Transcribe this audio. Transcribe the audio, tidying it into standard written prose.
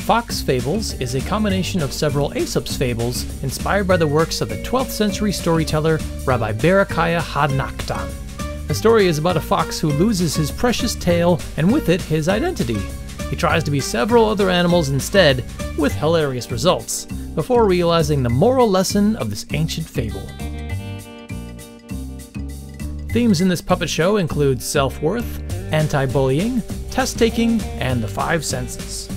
Fox Fables is a combination of several Aesop's fables inspired by the works of the 12th century storyteller Rabbi Berechiah ha-Nakdan. The story is about a fox who loses his precious tail and with it his identity. He tries to be several other animals instead, with hilarious results, before realizing the moral lesson of this ancient fable. Themes in this puppet show include self-worth, anti-bullying, test-taking, and the 5 senses.